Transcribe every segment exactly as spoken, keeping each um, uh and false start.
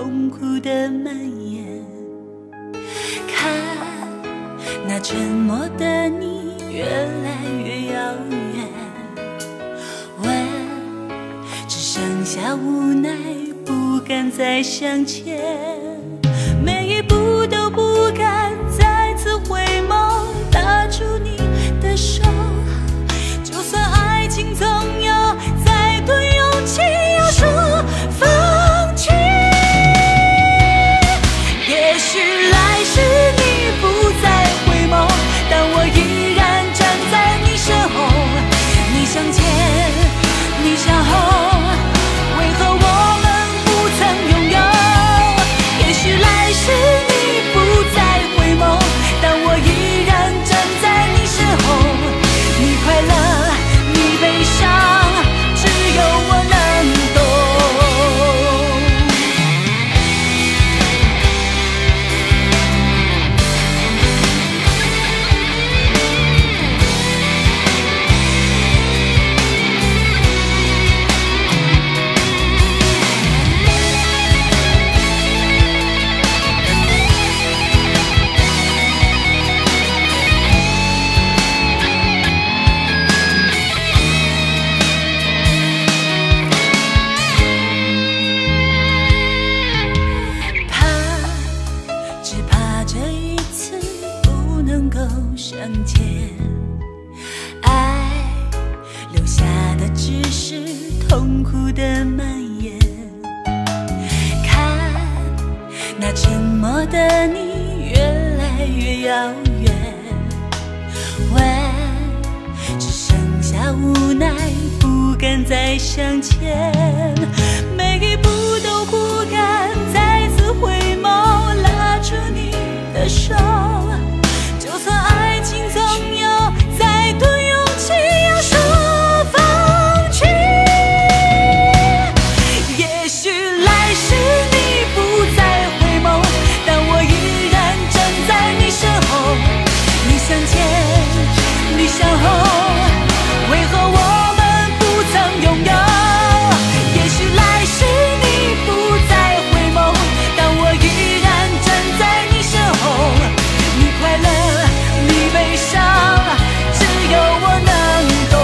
痛苦的蔓延。看那沉默的你越来越遥远，问只剩下无奈，不敢再向前，每一步都不敢再次回眸，拉住你的手，就算爱情总有再多勇气要说放弃。也许来时你不再回眸，但我依然站在你身后，你向前，你向后，为何我们不曾拥有？也许来时你不再回眸，但我依然站在你身后，你快乐，你悲伤，只有我能懂。向前，爱留下的只是痛苦的蔓延。看那沉默的你越来越遥远，问只剩下无奈，不敢再向前，每一步都不敢再次回眸，拉住你的手，就算爱情总有再多勇气要说放弃。也许来时你不再回眸，但我依然站在你身后，你向前，你向后，为何我们不曾拥有？也许来时你不再回眸，但我依然站在你身后，你快乐，你悲伤，只有我能懂。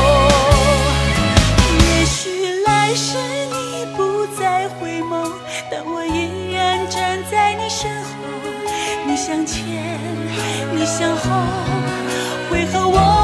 也许来时你不再回眸，但我依然站在你身后，你向前，你向后，为何我